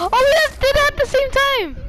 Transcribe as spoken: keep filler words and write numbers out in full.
Oh, we did it at the same time!